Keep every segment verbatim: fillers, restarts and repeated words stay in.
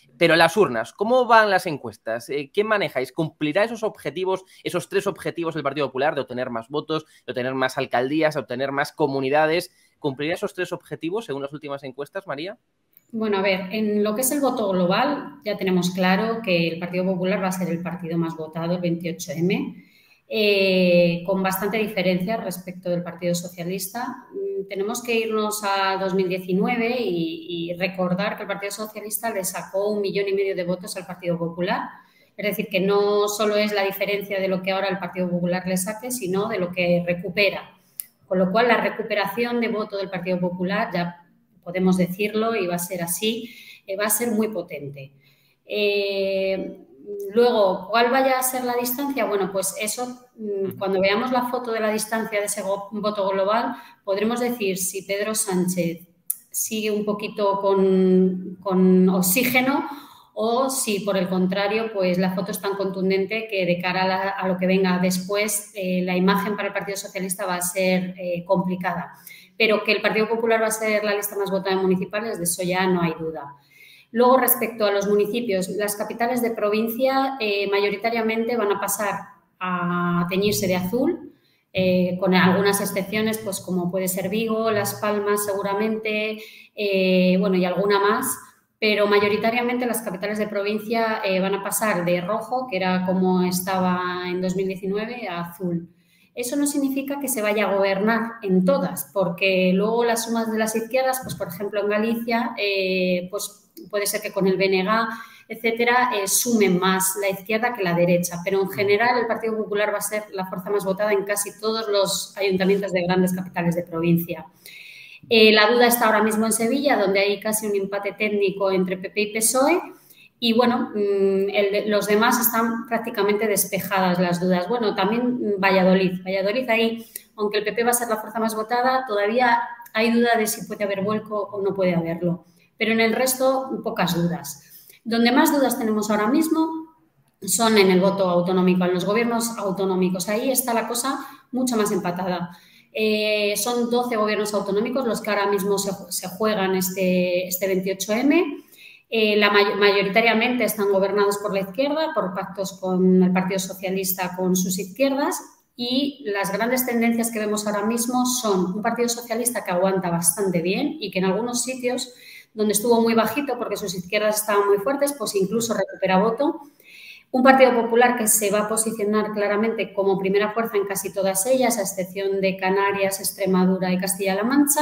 Pero las urnas, ¿cómo van las encuestas? Eh, ¿Qué manejáis? ¿Cumplirá esos objetivos, esos tres objetivos del Partido Popular de obtener más votos, de obtener más alcaldías, de obtener más comunidades? ¿Cumplirá esos tres objetivos según las últimas encuestas, María? Bueno, a ver, en lo que es el voto global ya tenemos claro que el Partido Popular va a ser el partido más votado el veintiocho eme, eh, con bastante diferencia respecto del Partido Socialista. Tenemos que irnos a dos mil diecinueve y, y recordar que el Partido Socialista le sacó un millón y medio de votos al Partido Popular. Es decir, que no solo es la diferencia de lo que ahora el Partido Popular le saque, sino de lo que recupera. Con lo cual, la recuperación de voto del Partido Popular, ya podemos decirlo y va a ser así, eh, va a ser muy potente. Eh, luego, ¿cuál vaya a ser la distancia? Bueno, pues eso, cuando veamos la foto de la distancia de ese voto global, podremos decir si Pedro Sánchez sigue un poquito con, con oxígeno o si, por el contrario, pues la foto es tan contundente que de cara a, la, a lo que venga después, eh, la imagen para el Partido Socialista va a ser eh, complicada. Pero que el Partido Popular va a ser la lista más votada en municipales, de eso ya no hay duda. Luego, respecto a los municipios, las capitales de provincia eh, mayoritariamente van a pasar a teñirse de azul, eh, con algunas excepciones, pues como puede ser Vigo, Las Palmas seguramente, eh, bueno, y alguna más, pero mayoritariamente las capitales de provincia eh, van a pasar de rojo, que era como estaba en dos mil diecinueve, a azul. Eso no significa que se vaya a gobernar en todas, porque luego las sumas de las izquierdas, pues por ejemplo en Galicia, eh, pues puede ser que con el B N G, etcétera, eh, sumen más la izquierda que la derecha, pero en general el Partido Popular va a ser la fuerza más votada en casi todos los ayuntamientos de grandes capitales de provincia. Eh, la duda está ahora mismo en Sevilla, donde hay casi un empate técnico entre P P y P S O E. Y, bueno, el, los demás están prácticamente despejadas las dudas. Bueno, también Valladolid. Valladolid ahí, aunque el P P va a ser la fuerza más votada, todavía hay duda de si puede haber vuelco o no puede haberlo. Pero en el resto, pocas dudas. Donde más dudas tenemos ahora mismo son en el voto autonómico, en los gobiernos autonómicos. Ahí está la cosa mucho más empatada. Eh, son doce gobiernos autonómicos los que ahora mismo se, se juegan este, este veintiocho eme. Eh, la may mayoritariamente están gobernados por la izquierda, por pactos con el Partido Socialista, con sus izquierdas, y las grandes tendencias que vemos ahora mismo son un Partido Socialista que aguanta bastante bien y que en algunos sitios donde estuvo muy bajito porque sus izquierdas estaban muy fuertes, pues incluso recupera voto. Un Partido Popular que se va a posicionar claramente como primera fuerza en casi todas ellas, a excepción de Canarias, Extremadura y Castilla-La Mancha,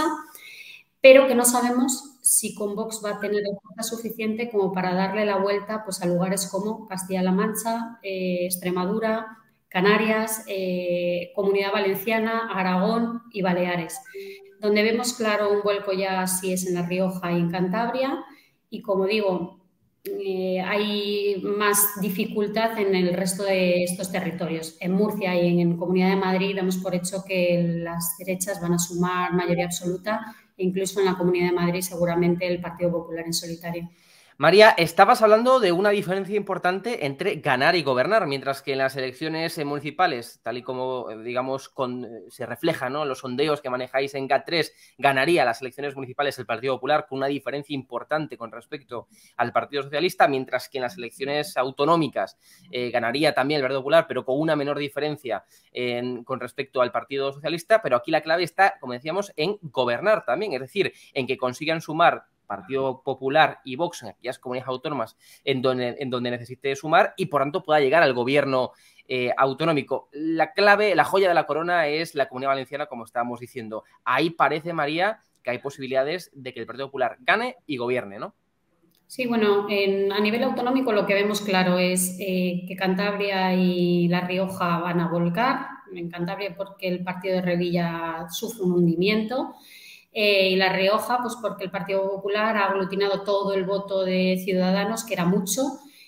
pero que no sabemos si con Vox va a tener fuerza suficiente como para darle la vuelta pues, a lugares como Castilla-La Mancha, eh, Extremadura, Canarias, eh, Comunidad Valenciana, Aragón y Baleares, donde vemos claro un vuelco ya si es en La Rioja y en Cantabria, y como digo, eh, hay más dificultad en el resto de estos territorios. En Murcia y en Comunidad de Madrid damos por hecho que las derechas van a sumar mayoría absoluta, e incluso en la Comunidad de Madrid seguramente el Partido Popular en solitario. María, estabas hablando de una diferencia importante entre ganar y gobernar, mientras que en las elecciones municipales, tal y como, digamos, con, se refleja, ¿no?, los sondeos que manejáis en GAT tres, ganaría las elecciones municipales el Partido Popular con una diferencia importante con respecto al Partido Socialista, mientras que en las elecciones autonómicas eh, ganaría también el Partido Popular, pero con una menor diferencia en, con respecto al Partido Socialista. Pero aquí la clave está, como decíamos, en gobernar también, es decir, en que consigan sumar Partido Popular y Vox en aquellas comunidades autónomas en donde, en donde necesite sumar y por tanto pueda llegar al gobierno eh, autonómico. La clave, la joya de la corona es la Comunidad Valenciana, como estábamos diciendo. Ahí parece, María, que hay posibilidades de que el Partido Popular gane y gobierne, ¿no? Sí, bueno, en, a nivel autonómico lo que vemos claro es eh, que Cantabria y La Rioja van a volcar. En Cantabria porque el partido de Revilla sufre un hundimiento. Eh, y La Rioja, pues porque el Partido Popular ha aglutinado todo el voto de Ciudadanos, que era mucho,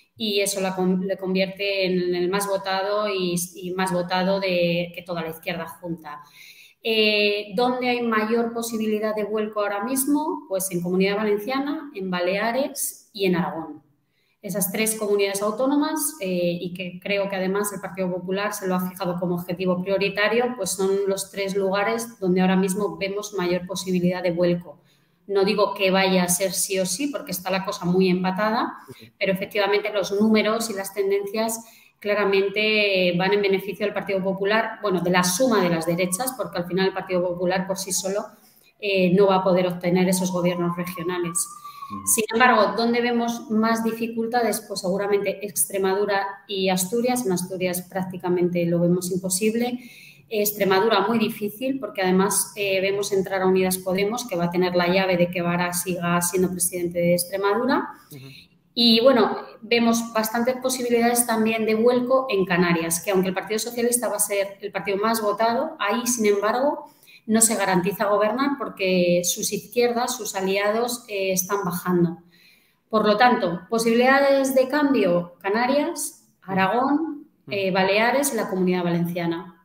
y eso la, le convierte en el más votado y, y más votado de, que toda la izquierda junta. Eh, ¿Dónde hay mayor posibilidad de vuelco ahora mismo? Pues en Comunidad Valenciana, en Baleares y en Aragón. Esas tres comunidades autónomas eh, y que creo que además el Partido Popular se lo ha fijado como objetivo prioritario, pues son los tres lugares donde ahora mismo vemos mayor posibilidad de vuelco. No digo que vaya a ser sí o sí, porque está la cosa muy empatada, pero efectivamente los números y las tendencias claramente van en beneficio del Partido Popular, bueno, de la suma de las derechas, porque al final el Partido Popular por sí solo eh, no va a poder obtener esos gobiernos regionales. Sin embargo, ¿dónde vemos más dificultades? Pues seguramente Extremadura y Asturias. En Asturias prácticamente lo vemos imposible. Extremadura muy difícil porque además eh, vemos entrar a Unidas Podemos, que va a tener la llave de que Vara siga siendo presidente de Extremadura. Uh-huh. Y bueno, vemos bastantes posibilidades también de vuelco en Canarias, que aunque el Partido Socialista va a ser el partido más votado, ahí, sin embargo, no se garantiza gobernar porque sus izquierdas, sus aliados, eh, están bajando. Por lo tanto, posibilidades de cambio, Canarias, Aragón, eh, Baleares y la Comunidad Valenciana.